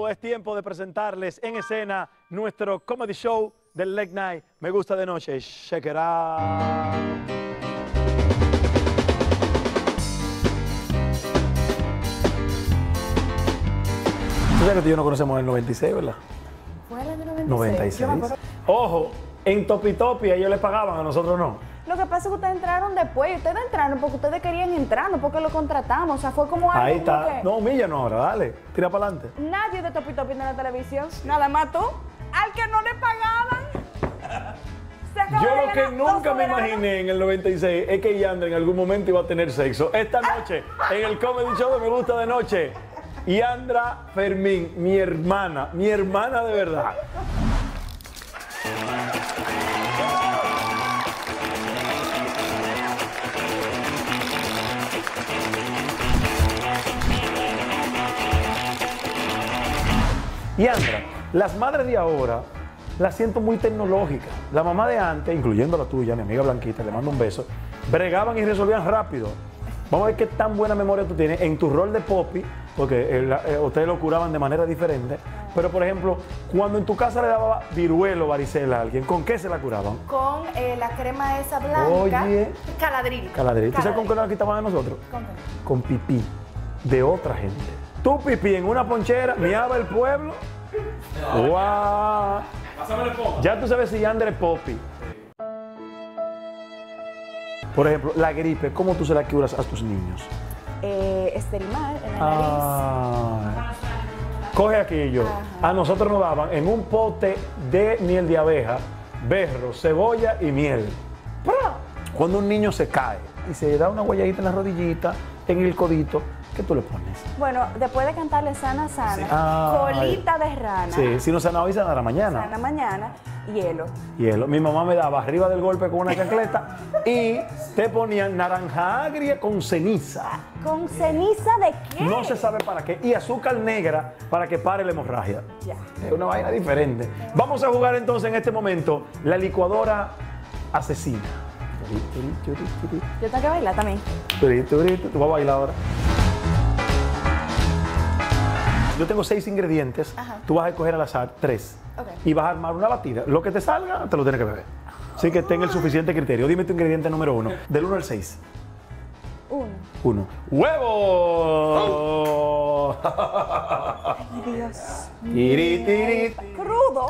es tiempo de presentarles en escena nuestro comedy show del Late Night. Me gusta de noche. Check it out. Tú sabes que tú y yo no conocemos el 96, ¿verdad? ¿Fue el año 96? 96. Ojo, en Topi Topi ellos le pagaban, a nosotros no. Lo que pasa es que ustedes entraron después. Ustedes entraron porque ustedes querían entrar, no porque lo contratamos. O sea, fue como algo. Ahí está. Como que No, humíllanos ahora, dale. Tira para adelante. nadie de Topi Topi en la televisión. Nada más tú. Al que no le pagaban. Se acaba Yo de lo que ganar nunca los me soberanos. imaginé en el 96 es que Yandra en algún momento iba a tener sexo. Esta noche, en el Comedy Show de Me Gusta de Noche, Yandra Fermín, mi hermana de verdad. Yandra, las madres de ahora las siento muy tecnológicas. La mamá de antes, incluyendo la tuya, mi amiga Blanquita, le mando un beso, bregaban y resolvían rápido. Vamos a ver qué tan buena memoria tú tienes en tu rol de Poppy, porque ustedes lo curaban de manera diferente. Pero, por ejemplo, cuando en tu casa le daba viruelo o varicela a alguien, ¿con qué se la curaban? Con la crema esa blanca. Oye. Caladril. Caladril. ¿Tú sabes con qué nos la quitaban a nosotros? ¿Con qué? Con pipí de otra gente. Tu pipí en una ponchera, miaba el pueblo. ¡Guau! Ya tú sabes si Yandra es Poppy. Por ejemplo, la gripe, ¿cómo tú se la curas a tus niños? Esterimar en la nariz. Ah, coge aquello. A nosotros nos daban en un pote de miel de abeja, berro, cebolla y miel. ¡Pra! Cuando un niño se cae y se da una guayadita en la rodillita, en el codito, ¿qué tú le pones? Bueno, después de cantarle sana, sana, Sí. Ah, colita de rana. Sí, si no sanaba hoy, sanará mañana. Sana mañana, hielo. Hielo. Mi mamá me daba arriba del golpe con una chancleta y te ponían naranja agria con ceniza. ¿Con ceniza de qué? No se sabe para qué. Y azúcar negra para que pare la hemorragia. Ya. Es una vaina diferente. Vamos a jugar entonces en este momento la licuadora asesina. Yo tengo que bailar también. Tú vas a bailar ahora. Yo tengo 6 ingredientes. Ajá. Tú vas a escoger al azar 3. Ok. Y vas a armar una batida. Lo que te salga, te lo tienes que beber. Así que ten el suficiente criterio. Dime tu ingrediente número 1. Del 1 al 6. 1. 1. ¡Huevo! Ay, Dios. Tiri, tiri. Crudo.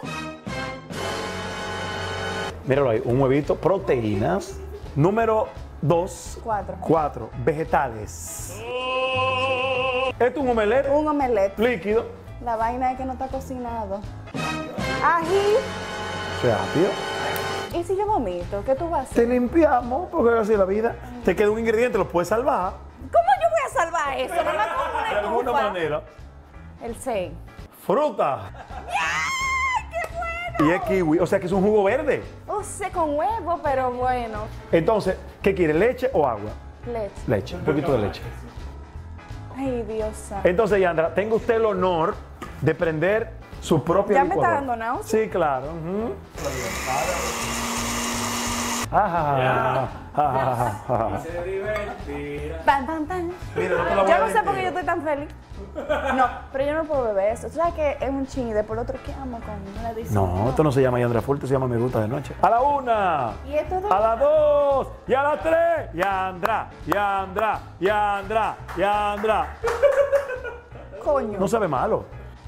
Míralo ahí, un huevito, proteínas. Número 2. 4. Vegetales. Esto es un omelette Un omelette. líquido. La vaina es que no está cocinado. Ají. Rápido. ¿Y si yo vomito? ¿Qué tú vas a hacer? Te limpiamos, porque es así la vida. Te queda un ingrediente, lo puedes salvar. ¿Cómo yo voy a salvar eso? Nada más con De una alguna estufa. manera. El 6. Fruta. ¡Ay, qué bueno! Y es kiwi, o sea que es un jugo verde. Sé con huevo, pero bueno. Entonces, ¿qué quieres, leche o agua? Leche. Leche, un poquito de leche. Ay, Dios santo. Entonces, Yandra, tenga usted el honor de prender su propia ¿Ya me licuadora. está dando náusea? Sí, claro. Ujú. Ajá. Se divertirá. Pam, pam, pam. Mira, no te la voy Yo a no dar sé por qué yo entera. estoy tan feliz. No, pero yo no puedo beber eso. Tú sabes que es un chin y después el otro que amo con la edición. No, esto no se llama Yandra Fuerte, se llama Me Gusta de Noche. A la 1. ¿Y esto A la 2. Y a la 3. Yandra, Yandra, Yandra, Yandra. coño? No sabe malo.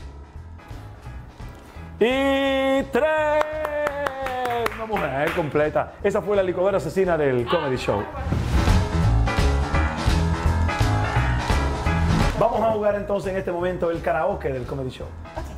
Y 3. Una mujer completa. Esa fue la licuadora asesina del Comedy Show. Vamos a jugar entonces en este momento el karaoke del Comedy Show.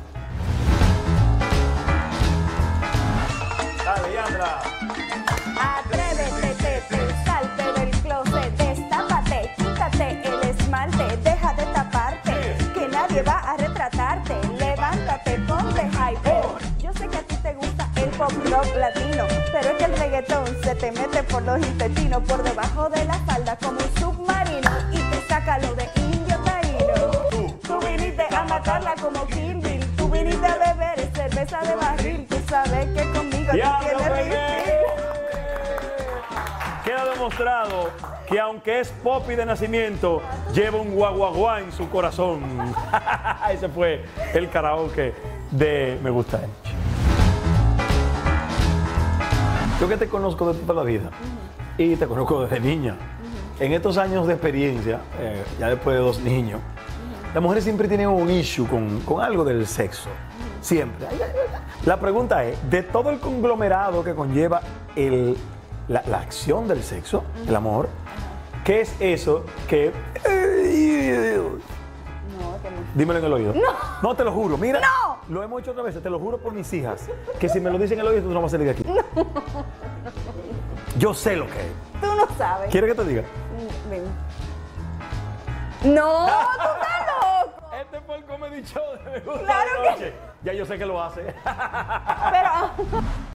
Dale, Yandra. Atrévete, salte del closet, destápate, quítate el esmalte, deja de taparte, que nadie va a retratarte, levántate, ponte hype. Yo sé que a ti te gusta el pop rock latino, pero es que el reggaetón se te mete por los intestinos, por debajo de la falda como un submarino y te saca lo de indio taíno. Tú viniste a matarla como Kill Bill, tú viniste a beber cerveza de barril, tú sabes que conmigo tú ¡Ya, tienes no, refill. Queda demostrado que aunque es Poppy de nacimiento, lleva un guaguaguá en su corazón. Ese fue el karaoke de Me Gusta Él. Yo que te conozco de toda la vida y te conozco desde niña. En estos años de experiencia, ya después de 2 niños, las mujeres siempre tienen un issue con algo del sexo. Siempre. La pregunta es, de todo el conglomerado que conlleva la acción del sexo, el amor, ¿qué es eso que... No, que no. Dímelo en el oído. No, te lo juro. Mira, ¡No! lo hemos hecho otra vez, te lo juro por mis hijas, que si me lo dicen en el oído, tú no vas a salir de aquí. Yo sé lo que es. Tú no sabes. ¿Quieres que te diga? Ven. No, tú estás loco. Este fue el comedy show de Me Gusta Claro de que- Noche. Ya yo sé que lo hace. Pero...